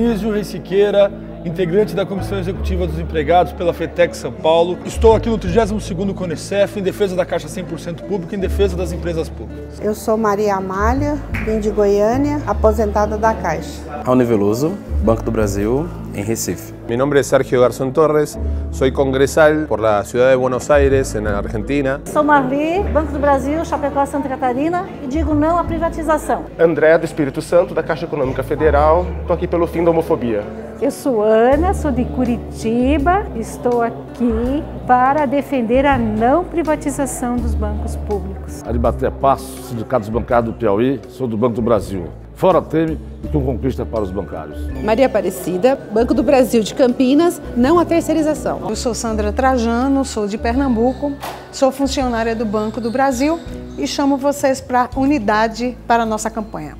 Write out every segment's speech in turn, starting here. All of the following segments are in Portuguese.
Anísio Reis Siqueira, integrante da Comissão Executiva dos Empregados pela FETEC São Paulo. Estou aqui no 32º CONECEF em defesa da Caixa 100% Pública, em defesa das empresas públicas. Eu sou Maria Amália, vim de Goiânia, aposentada da Caixa. Raoni Veloso, Banco do Brasil, em Recife. Mi nombre es Sergio Garzón Torres, soy congresal por la ciudad de Buenos Aires, en Argentina. Sou Marli, Banco do Brasil, Chapecó, Santa Catarina, e digo não à privatização. André, do Espírito Santo, da Caixa Econômica Federal, estou aqui pelo fim da homofobia. Eu sou Ana, sou de Curitiba, estou aqui para defender a não privatização dos bancos públicos. Aribaté Passos, Sindicato Bancário do Piauí, sou do Banco do Brasil. Fora Temer e com conquista para os bancários. Maria Aparecida, Banco do Brasil de Campinas, não à terceirização. Eu sou Sandra Trajano, sou de Pernambuco, sou funcionária do Banco do Brasil e chamo vocês para unidade para a nossa campanha.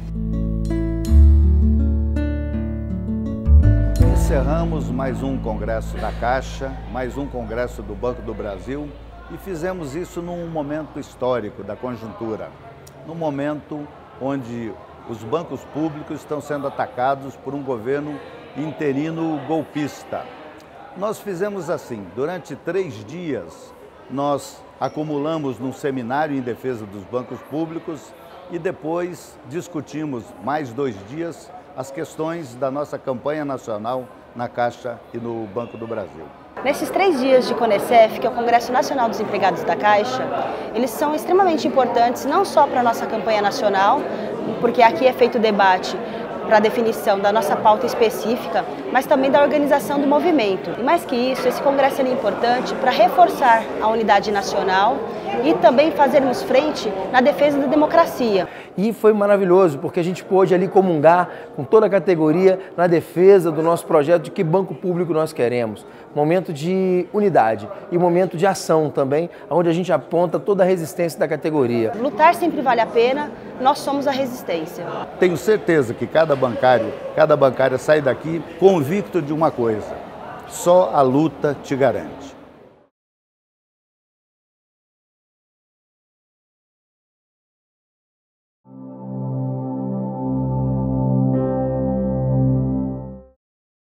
Encerramos mais um congresso da Caixa, mais um congresso do Banco do Brasil e fizemos isso num momento histórico da conjuntura, num momento onde os bancos públicos estão sendo atacados por um governo interino golpista. Nós fizemos assim, durante 3 dias, nós acumulamos num seminário em defesa dos bancos públicos e depois discutimos mais 2 dias as questões da nossa campanha nacional na Caixa e no Banco do Brasil. Nesses 3 dias de CONECEF, que é o Congresso Nacional dos Empregados da Caixa, eles são extremamente importantes não só para a nossa campanha nacional, porque aqui é feito o debate para a definição da nossa pauta específica, mas também da organização do movimento. E mais que isso, esse congresso é importante para reforçar a unidade nacional e também fazermos frente na defesa da democracia. E foi maravilhoso, porque a gente pôde ali comungar com toda a categoria na defesa do nosso projeto de que banco público nós queremos. Momento de unidade e momento de ação também, onde a gente aponta toda a resistência da categoria. Lutar sempre vale a pena, nós somos a resistência. Tenho certeza que cada bancária sai daqui convicto de uma coisa: só a luta te garante.